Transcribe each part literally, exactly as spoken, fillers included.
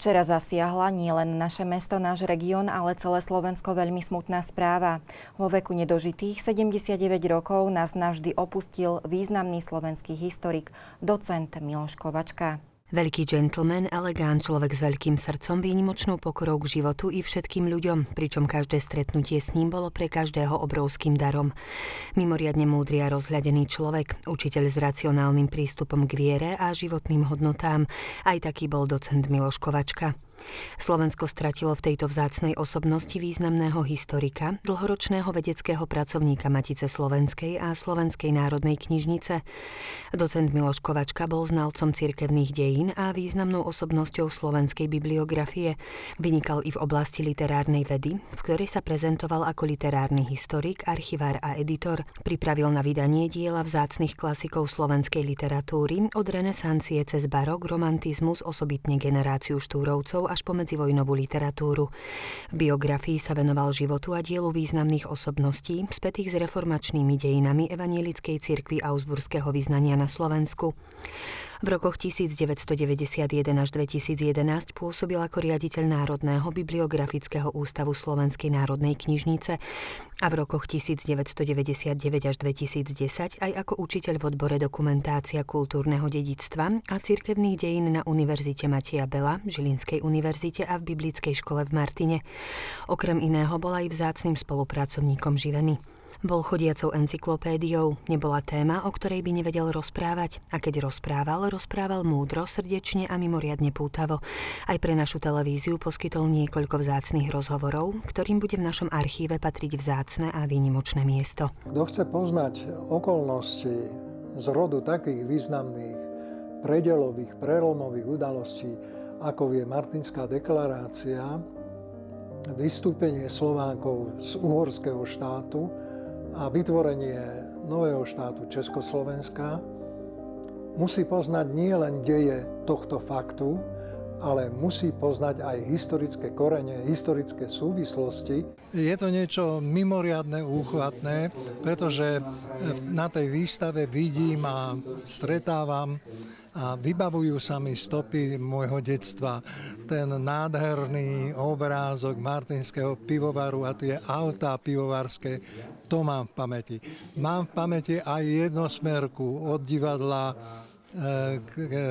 Včera zasiahla nielen naše mesto, náš región, ale celé Slovensko veľmi smutná správa. Vo veku nedožitých sedemdesiatdeväť rokov nás navždy opustil významný slovenský historik, docent Miloš Kovačka. Veľký gentleman, elegant, človek s veľkým srdcom, výnimočnou pokorou k životu i všetkým ľuďom, pričom každé stretnutie s ním bolo pre každého obrovským darom. Mimoriadne múdry a rozhľadený človek, učiteľ s racionálnym prístupom k viere a životným hodnotám, aj taký bol docent Miloš Kovačka. Slovensko stratilo v tejto vzácnej osobnosti významného historika, dlhoročného vedeckého pracovníka Matice slovenskej a Slovenskej národnej knižnice. Docent Miloš Kovačka bol znalcom cirkevných dejín a významnou osobnosťou slovenskej bibliografie. Vynikal i v oblasti literárnej vedy, v ktorej sa prezentoval ako literárny historik, archivár a editor. Pripravil na vydanie diela vzácnych klasikov slovenskej literatúry od renesancie cez barok, romantizmus, osobitne generáciu Štúrovcov až po medzivojnovú literatúru. V biografii sa venoval životu a dielu významných osobností, spätých s reformačnými dejinami evanielickej cirkvi augsburského vyznania na Slovensku. V rokoch devätnásťstodeväťdesiatjeden až dvetisícjedenásť pôsobil ako riaditeľ Národného bibliografického ústavu Slovenskej národnej knižnice a v rokoch devätnásťstodeväťdesiatdeväť až dvetisícdesať aj ako učiteľ v odbore dokumentácia kultúrneho dedičstva a cirkevných dejín na Univerzite Mateja Bela, Žilinskej univerzite a v Biblickej škole v Martine. Okrem iného bol aj vzácnym spolupracovníkom Živeny. Bol chodiacou encyklopédiou, nebola téma, o ktorej by nevedel rozprávať. A keď rozprával, rozprával múdro, srdečne a mimoriadne pútavo. Aj pre našu televíziu poskytol niekoľko vzácnych rozhovorov, ktorým bude v našom archíve patriť vzácne a výnimočné miesto. Kto chce poznať okolnosti z rodu takých významných, predelových, prelomových udalostí, ako je Martinská deklarácia, vystúpenie Slovákov z uhorského štátu a vytvorenie nového štátu Československa, musí poznať nie len deje tohto faktu, ale musí poznať aj historické korene, historické súvislosti. Je to niečo mimoriadne, úchvatné, pretože na tej výstave vidím a stretávam a vybavujú sa mi stopy môjho detstva. Ten nádherný obrázok martinského pivovaru a tie autá pivovarské, to mám v pamäti. Mám v pamäti aj jednosmerku od divadla k,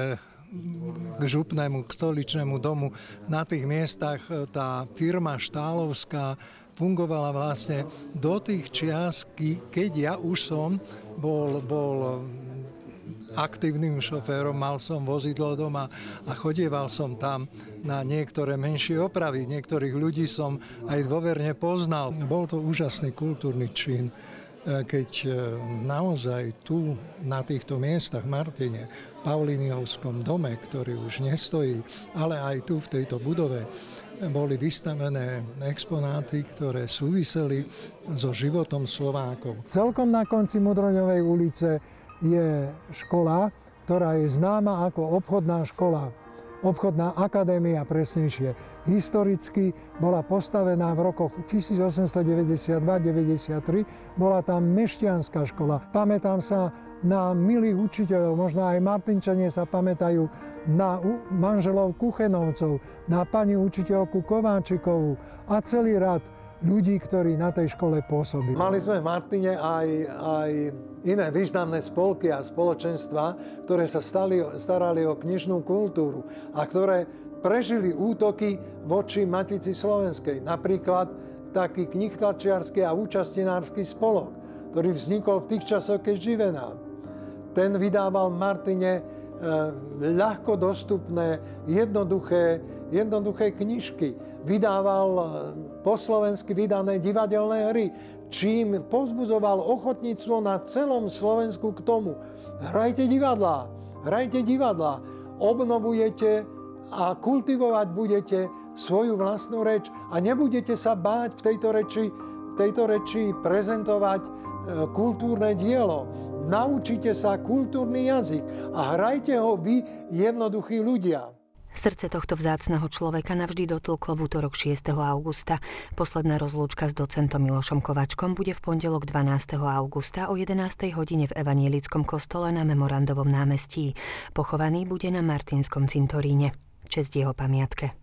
k župnému, k stoličnému domu. Na tých miestach tá firma Štálovská fungovala vlastne do tých čias, keď ja už som bol, bol aktívnym šoférom, mal som vozidlo doma a chodieval som tam na niektoré menšie opravy. Niektorých ľudí som aj dôverne poznal. Bol to úžasný kultúrny čin, keď naozaj tu, na týchto miestach v Martine, v Paulíniovskom dome, ktorý už nestojí, ale aj tu v tejto budove, boli vystavené exponáty, ktoré súviseli so životom Slovákov. Celkom na konci Modroňovej ulice je škola, ktorá je známa ako obchodná škola. Obchodná akadémia, presnejšie. Historicky bola postavená v rokoch tisícosemstodeväťdesiatdva deväťdesiattri. Bola tam mešťanská škola. Pamätám sa na milých učiteľov, možno aj Martinčania sa pamätajú na manželov Kuchenovcov, na pani učiteľku Kováčikovú a celý rad ľudí, ktorí na tej škole pôsobili. Mali sme v Martine aj, aj iné významné spolky a spoločenstva, ktoré sa stali, starali o knižnú kultúru a ktoré prežili útoky voči Matici slovenskej. Napríklad taký knihtlačiarsky a účastinársky spolok, ktorý vznikol v tých časoch, keď Živena. Ten vydával v Martine e, ľahko dostupné, jednoduché, jednoduché knižky. Vydával po slovensky vydané divadelné hry, čím povzbudzoval ochotníctvo na celom Slovensku k tomu. Hrajte divadlá, hrajte divadlá, obnovujete a kultivovať budete svoju vlastnú reč a nebudete sa báť v tejto reči, v tejto reči prezentovať kultúrne dielo. Naučite sa kultúrny jazyk a hrajte ho vy, jednoduchí ľudia. Srdce tohto vzácneho človeka navždy dotlklo v útorok šiesteho augusta. Posledná rozlúčka s docentom Milošom Kovačkom bude v pondelok dvanásteho augusta o jedenástej hodine v evanielickom kostole na Memorandovom námestí. Pochovaný bude na Martinskom cintoríne. Česť jeho pamiatke.